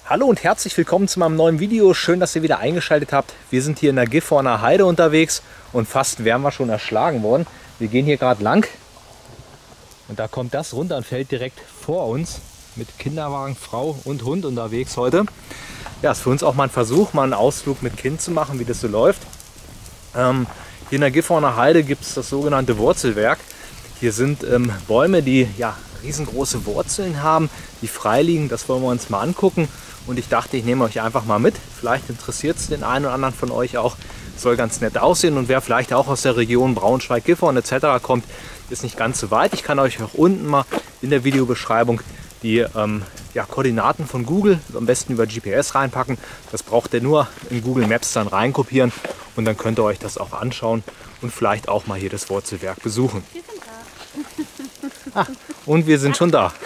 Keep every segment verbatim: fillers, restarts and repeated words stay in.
Hallo und herzlich willkommen zu meinem neuen Video. Schön, dass ihr wieder eingeschaltet habt. Wir sind hier in der Gifhorner Heide unterwegs und fast wären wir schon erschlagen worden. Wir gehen hier gerade lang und da kommt das runter und fällt direkt vor uns mit Kinderwagen, Frau und Hund unterwegs heute. Ja, ist für uns auch mal ein Versuch, mal einen Ausflug mit Kind zu machen, wie das so läuft. Ähm, hier in der Gifhorner Heide gibt es das sogenannte Wurzelwerk. Hier sind ähm, Bäume, die ja, riesengroße Wurzeln haben, die frei liegen. Das wollen wir uns mal angucken. Und ich dachte, ich nehme euch einfach mal mit. Vielleicht interessiert es den einen oder anderen von euch auch. Soll ganz nett aussehen. Und wer vielleicht auch aus der Region Braunschweig, Gifhorn et cetera kommt, ist nicht ganz so weit. Ich kann euch auch unten mal in der Videobeschreibung die ähm, ja, Koordinaten von Google am besten über G P S reinpacken. Das braucht ihr nur in Google Maps dann reinkopieren. Und dann könnt ihr euch das auch anschauen und vielleicht auch mal hier das Wurzelwerk besuchen. Wir sind da. Ah, und wir sind schon da.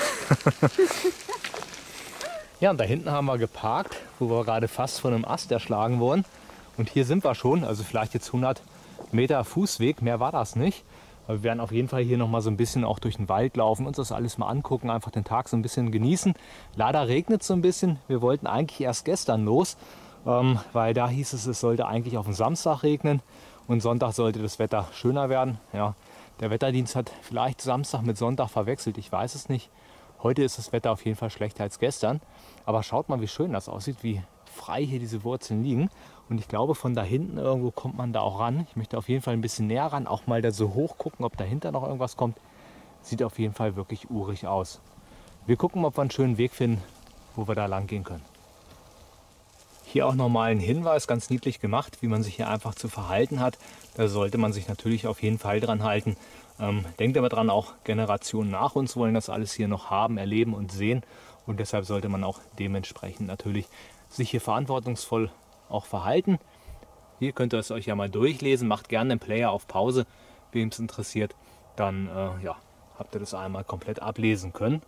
Ja, und da hinten haben wir geparkt, wo wir gerade fast von einem Ast erschlagen wurden. Und hier sind wir schon, also vielleicht jetzt hundert Meter Fußweg, mehr war das nicht. Aber wir werden auf jeden Fall hier noch mal so ein bisschen auch durch den Wald laufen, uns das alles mal angucken, einfach den Tag so ein bisschen genießen. Leider regnet es so ein bisschen. Wir wollten eigentlich erst gestern los, ähm, weil da hieß es, es sollte eigentlich auf den Samstag regnen. Und Sonntag sollte das Wetter schöner werden. Ja, der Wetterdienst hat vielleicht Samstag mit Sonntag verwechselt, ich weiß es nicht. Heute ist das Wetter auf jeden Fall schlechter als gestern. Aber schaut mal, wie schön das aussieht, wie frei hier diese Wurzeln liegen. Und ich glaube, von da hinten irgendwo kommt man da auch ran. Ich möchte auf jeden Fall ein bisschen näher ran, auch mal da so hoch gucken, ob dahinter noch irgendwas kommt. Sieht auf jeden Fall wirklich urig aus. Wir gucken, ob wir einen schönen Weg finden, wo wir da lang gehen können. Hier auch nochmal ein Hinweis, ganz niedlich gemacht, wie man sich hier einfach zu verhalten hat. Da sollte man sich natürlich auf jeden Fall dran halten. Ähm, denkt aber dran, auch Generationen nach uns wollen das alles hier noch haben, erleben und sehen. Und deshalb sollte man auch dementsprechend natürlich sich hier verantwortungsvoll auch verhalten. Hier könnt ihr es euch ja mal durchlesen. Macht gerne den Player auf Pause, wem es interessiert. Dann äh, ja, habt ihr das einmal komplett ablesen können.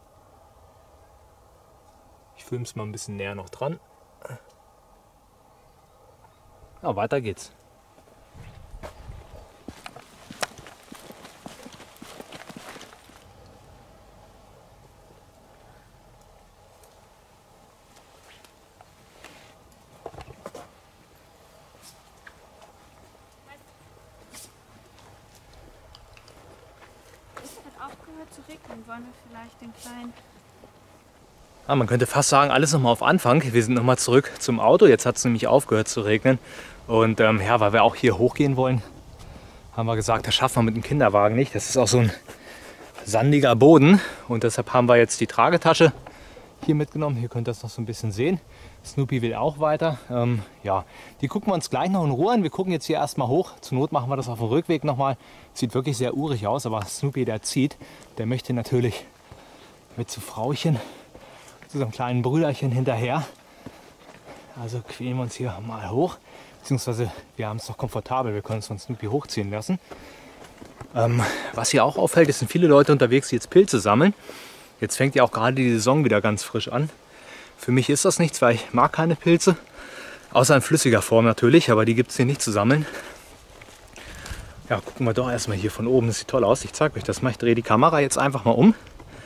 Ich filme es mal ein bisschen näher noch dran. Ja, weiter geht's. Es hat aufgehört zu regnen. Wollen wir vielleicht den kleinen... Ah, man könnte fast sagen, alles nochmal auf Anfang. Wir sind nochmal zurück zum Auto. Jetzt hat es nämlich aufgehört zu regnen. Und ähm, ja, weil wir auch hier hochgehen wollen, haben wir gesagt, das schaffen wir mit dem Kinderwagen nicht. Das ist auch so ein sandiger Boden. Und deshalb haben wir jetzt die Tragetasche hier mitgenommen. Hier könnt ihr das noch so ein bisschen sehen. Snoopy will auch weiter. Ähm, ja, die gucken wir uns gleich noch in Ruhe an. Wir gucken jetzt hier erstmal hoch. Zur Not machen wir das auf dem Rückweg nochmal. Sieht wirklich sehr urig aus, aber Snoopy, der zieht. Der möchte natürlich mit zu Frauchen, zu so einem kleinen Brüderchen hinterher. Also quälen wir uns hier mal hoch. Beziehungsweise wir haben es doch komfortabel. Wir können es von Snoopy hochziehen lassen. Ähm, was hier auch auffällt, es sind viele Leute unterwegs, die jetzt Pilze sammeln. Jetzt fängt ja auch gerade die Saison wieder ganz frisch an. Für mich ist das nichts, weil ich mag keine Pilze. Außer in flüssiger Form natürlich, aber die gibt es hier nicht zu sammeln. Ja, gucken wir doch erstmal hier von oben. Das sieht toll aus. Ich zeige euch das mal. Ich drehe die Kamera jetzt einfach mal um.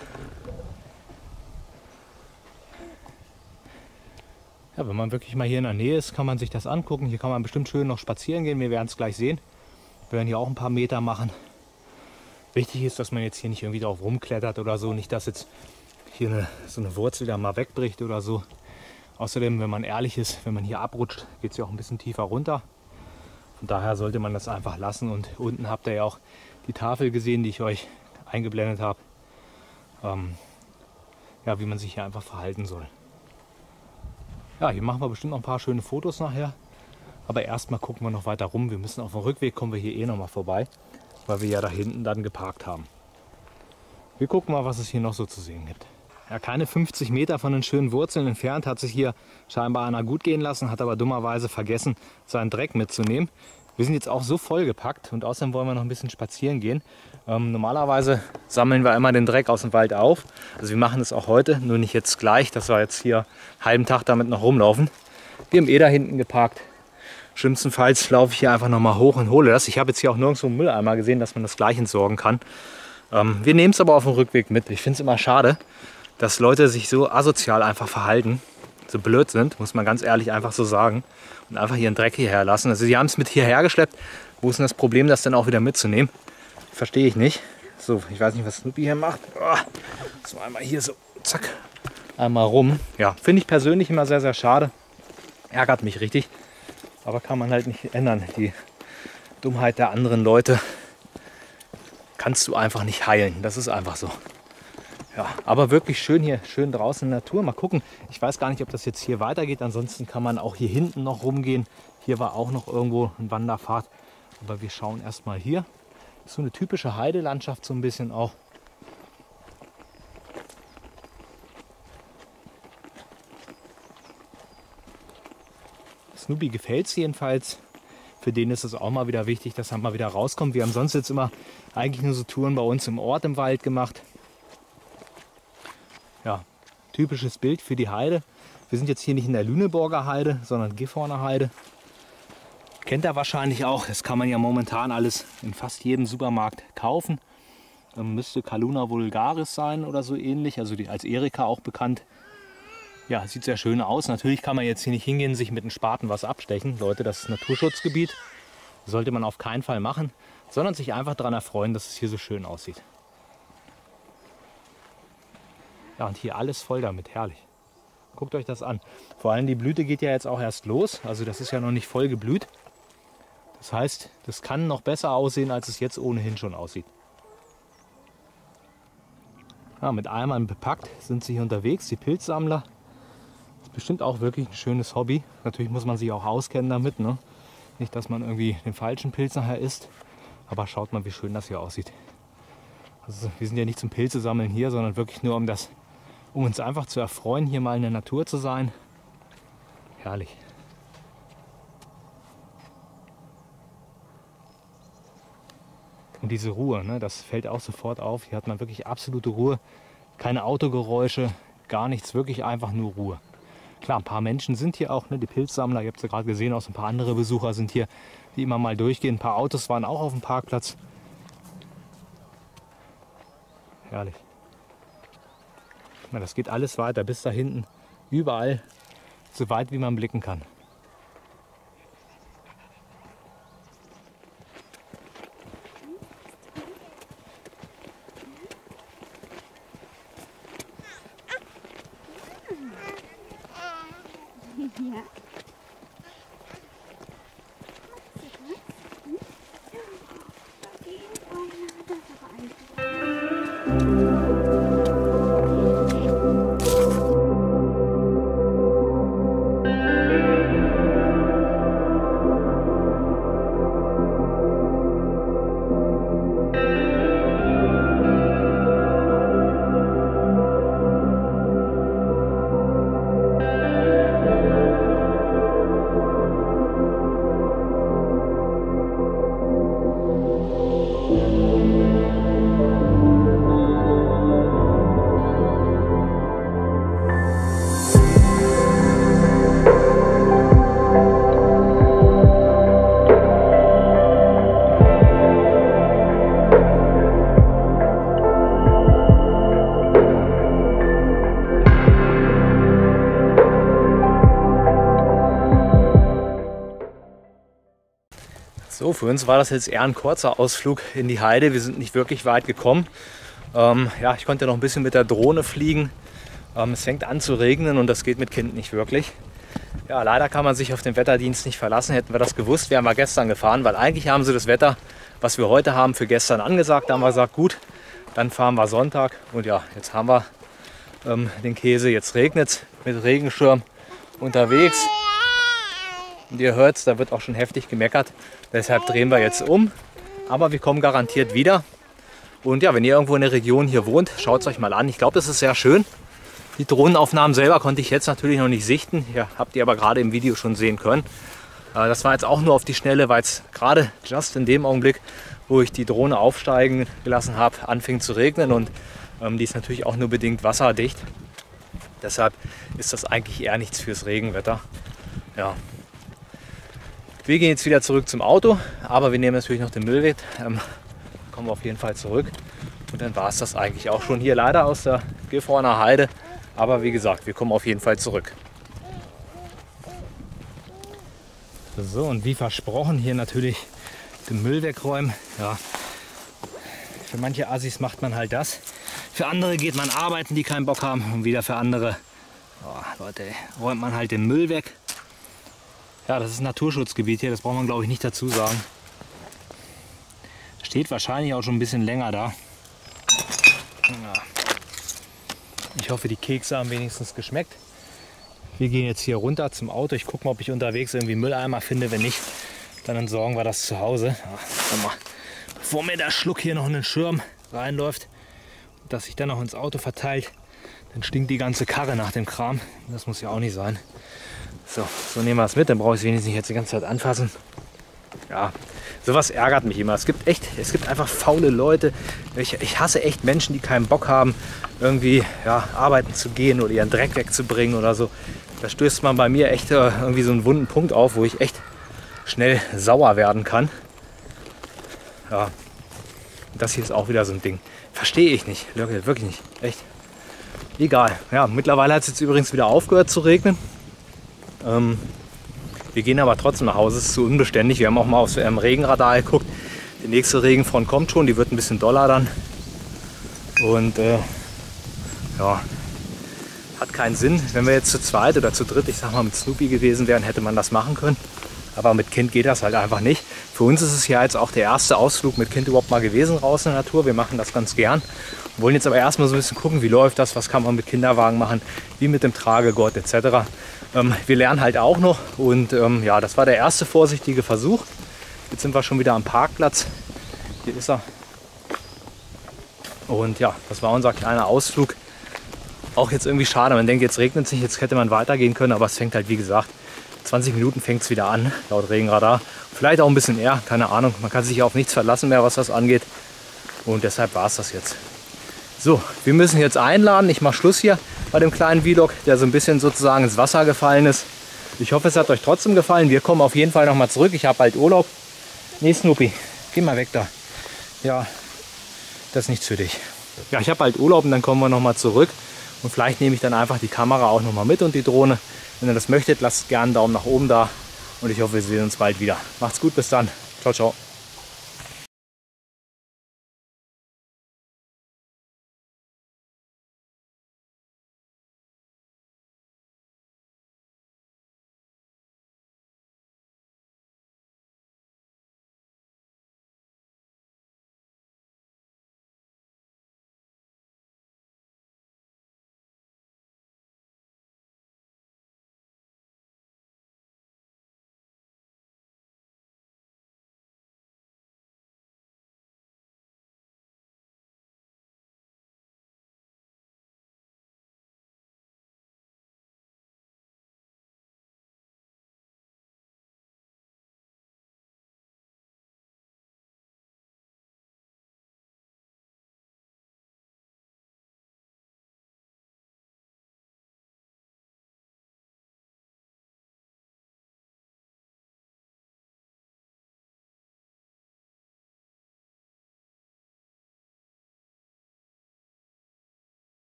Ja, wenn man wirklich mal hier in der Nähe ist, kann man sich das angucken. Hier kann man bestimmt schön noch spazieren gehen. Wir werden es gleich sehen. Wir werden hier auch ein paar Meter machen. Wichtig ist, dass man jetzt hier nicht irgendwie drauf rumklettert oder so. Nicht, dass jetzt hier eine, so eine Wurzel da mal wegbricht oder so. Außerdem, wenn man ehrlich ist, wenn man hier abrutscht, geht es ja auch ein bisschen tiefer runter. Von daher sollte man das einfach lassen. Und unten habt ihr ja auch die Tafel gesehen, die ich euch eingeblendet habe. Ähm, ja, wie man sich hier einfach verhalten soll. Ja, hier machen wir bestimmt noch ein paar schöne Fotos nachher. Aber erstmal gucken wir noch weiter rum. Wir müssen auf dem Rückweg, kommen wir hier eh noch mal vorbei, weil wir ja da hinten dann geparkt haben. Wir gucken mal, was es hier noch so zu sehen gibt. Ja, keine fünfzig Meter von den schönen Wurzeln entfernt hat sich hier scheinbar einer gut gehen lassen, hat aber dummerweise vergessen, seinen Dreck mitzunehmen. Wir sind jetzt auch so vollgepackt und außerdem wollen wir noch ein bisschen spazieren gehen. Ähm, normalerweise sammeln wir immer den Dreck aus dem Wald auf. Also wir machen das auch heute, nur nicht jetzt gleich, dass wir jetzt hier einen halben Tag damit noch rumlaufen. Wir haben eh da hinten geparkt. Schlimmstenfalls laufe ich hier einfach noch mal hoch und hole das. Ich habe jetzt hier auch nirgendwo einen Mülleimer gesehen, dass man das gleich entsorgen kann. Ähm, wir nehmen es aber auf dem Rückweg mit. Ich finde es immer schade, dass Leute sich so asozial einfach verhalten. so blöd sind, muss man ganz ehrlich einfach so sagen. Und einfach ihren Dreck hierher lassen. Also sie haben es mit hierher geschleppt. Wo ist denn das Problem, das dann auch wieder mitzunehmen? Verstehe ich nicht. So, ich weiß nicht, was Snoopy hier macht. Oh, so einmal hier so, zack, einmal rum. Ja, finde ich persönlich immer sehr, sehr schade. Ärgert mich richtig. Aber kann man halt nicht ändern. Die Dummheit der anderen Leute kannst du einfach nicht heilen. Das ist einfach so. Ja, aber wirklich schön hier, schön draußen in der Natur. Mal gucken. Ich weiß gar nicht, ob das jetzt hier weitergeht. Ansonsten kann man auch hier hinten noch rumgehen. Hier war auch noch irgendwo ein Wanderpfad. Aber wir schauen erstmal hier. So eine typische Heidelandschaft so ein bisschen auch. Snoopy gefällt es jedenfalls. Für den ist es auch mal wieder wichtig, dass er mal wieder rauskommt. Wir haben sonst jetzt immer eigentlich nur so Touren bei uns im Ort im Wald gemacht. Ja, typisches Bild für die Heide. Wir sind jetzt hier nicht in der Lüneburger Heide, sondern Gifhorner Heide. Kennt ihr wahrscheinlich auch. Das kann man ja momentan alles in fast jedem Supermarkt kaufen. Ähm, müsste Calluna vulgaris sein oder so ähnlich. Also die, als Erika auch bekannt. Ja, sieht sehr schön aus. Natürlich kann man jetzt hier nicht hingehen, sich mit einem Spaten was abstechen. Leute, das ist Naturschutzgebiet. Das sollte man auf keinen Fall machen. Sondern sich einfach daran erfreuen, dass es hier so schön aussieht. Ja, und hier alles voll damit. Herrlich. Guckt euch das an. Vor allem die Blüte geht ja jetzt auch erst los. Also das ist ja noch nicht voll geblüht. Das heißt, das kann noch besser aussehen, als es jetzt ohnehin schon aussieht. Ja, mit Eimern bepackt sind sie hier unterwegs, die Pilzsammler. Das ist bestimmt auch wirklich ein schönes Hobby. Natürlich muss man sich auch auskennen damit, ne? Nicht, dass man irgendwie den falschen Pilz nachher isst. Aber schaut mal, wie schön das hier aussieht. Also, wir sind ja nicht zum Pilze sammeln hier, sondern wirklich nur, um, das, um uns einfach zu erfreuen, hier mal in der Natur zu sein. Herrlich. Und diese Ruhe, ne, das fällt auch sofort auf. Hier hat man wirklich absolute Ruhe. Keine Autogeräusche, gar nichts, wirklich einfach nur Ruhe. Klar, ein paar Menschen sind hier auch, ne, die Pilzsammler, ihr habt es ja gerade gesehen, auch so ein paar andere Besucher sind hier, die immer mal durchgehen. Ein paar Autos waren auch auf dem Parkplatz. Herrlich. Ja, das geht alles weiter bis da hinten, überall, so weit wie man blicken kann. Ja. So, für uns war das jetzt eher ein kurzer Ausflug in die Heide. Wir sind nicht wirklich weit gekommen. Ähm, ja, ich konnte noch ein bisschen mit der Drohne fliegen. Ähm, es fängt an zu regnen und das geht mit Kind nicht wirklich. Ja, leider kann man sich auf den Wetterdienst nicht verlassen. Hätten wir das gewusst, wären wir gestern gefahren, weil eigentlich haben sie das Wetter, was wir heute haben, für gestern angesagt. Da haben wir gesagt, gut, dann fahren wir Sonntag. Und ja, jetzt haben wir ähm, den Käse. Jetzt regnet es mit Regenschirm unterwegs. Und ihr hört es, da wird auch schon heftig gemeckert. Deshalb drehen wir jetzt um. Aber wir kommen garantiert wieder. Und ja, wenn ihr irgendwo in der Region hier wohnt, schaut es euch mal an. Ich glaube, das ist sehr schön. Die Drohnenaufnahmen selber konnte ich jetzt natürlich noch nicht sichten. Ja, habt ihr aber gerade im Video schon sehen können. Das war jetzt auch nur auf die Schnelle, weil es gerade just in dem Augenblick, wo ich die Drohne aufsteigen gelassen habe, anfing zu regnen. Und ähm, die ist natürlich auch nur bedingt wasserdicht. Deshalb ist das eigentlich eher nichts fürs Regenwetter. Ja. Wir gehen jetzt wieder zurück zum Auto, aber wir nehmen natürlich noch den Müll mit. Ähm, kommen wir auf jeden Fall zurück. Und dann war es das eigentlich auch schon hier leider aus der Gifhorner Heide. Aber wie gesagt, wir kommen auf jeden Fall zurück. So, und wie versprochen hier natürlich den Müll wegräumen. Ja. Für manche Assis macht man halt das. Für andere geht man arbeiten, die keinen Bock haben. Und wieder für andere, oh, Leute, räumt man halt den Müll weg. Ja, das ist ein Naturschutzgebiet hier, das braucht man glaube ich nicht dazu sagen. Steht wahrscheinlich auch schon ein bisschen länger da. Ja. Ich hoffe, die Kekse haben wenigstens geschmeckt. Wir gehen jetzt hier runter zum Auto. Ich gucke mal, ob ich unterwegs irgendwie Mülleimer finde. Wenn nicht, dann entsorgen wir das zu Hause. Ja, mal, bevor mir der Schluck hier noch in den Schirm reinläuft, dass sich dann noch ins Auto verteilt, dann stinkt die ganze Karre nach dem Kram. Das muss ja auch nicht sein. So, so nehmen wir es mit. Dann brauche ich es wenigstens nicht jetzt die ganze Zeit anfassen. Ja, sowas ärgert mich immer. Es gibt echt, es gibt einfach faule Leute. Ich, ich hasse echt Menschen, die keinen Bock haben, irgendwie ja, arbeiten zu gehen oder ihren Dreck wegzubringen oder so. Da stößt man bei mir echt äh, irgendwie so einen wunden Punkt auf, wo ich echt schnell sauer werden kann. Ja, und das hier ist auch wieder so ein Ding. Verstehe ich nicht, wirklich nicht, echt. Egal. Ja, mittlerweile hat es jetzt übrigens wieder aufgehört zu regnen. Ähm, wir gehen aber trotzdem nach Hause, es ist zu unbeständig. Wir haben auch mal aufs ähm, Regenradar geguckt. Die nächste Regenfront kommt schon, die wird ein bisschen doller dann. Und äh, ja, hat keinen Sinn. Wenn wir jetzt zu zweit oder zu dritt, ich sag mal mit Snoopy gewesen wären, hätte man das machen können. Aber mit Kind geht das halt einfach nicht. Für uns ist es ja jetzt auch der erste Ausflug mit Kind überhaupt mal gewesen raus in der Natur. Wir machen das ganz gern. Wir wollen jetzt aber erstmal so ein bisschen gucken, wie läuft das, was kann man mit Kinderwagen machen, wie mit dem Tragegurt et cetera. Ähm, wir lernen halt auch noch und ähm, ja, das war der erste vorsichtige Versuch. Jetzt sind wir schon wieder am Parkplatz. Hier ist er. Und ja, das war unser kleiner Ausflug. Auch jetzt irgendwie schade, man denkt, jetzt regnet es nicht, jetzt hätte man weitergehen können, aber es fängt halt, wie gesagt, zwanzig Minuten fängt es wieder an, laut Regenradar. Vielleicht auch ein bisschen eher, keine Ahnung. Man kann sich auf nichts verlassen mehr, was das angeht. Und deshalb war es das jetzt. So, wir müssen jetzt einladen. Ich mache Schluss hier bei dem kleinen Vlog, der so ein bisschen sozusagen ins Wasser gefallen ist. Ich hoffe, es hat euch trotzdem gefallen. Wir kommen auf jeden Fall noch mal zurück. Ich habe bald Urlaub. Nee, Snoopy, geh mal weg da. Ja, das ist nichts für dich. Ja, ich habe bald Urlaub und dann kommen wir noch mal zurück. Und vielleicht nehme ich dann einfach die Kamera auch noch mal mit und die Drohne. Wenn ihr das möchtet, lasst gerne einen Daumen nach oben da. Und ich hoffe, wir sehen uns bald wieder. Macht's gut, bis dann. Ciao, ciao.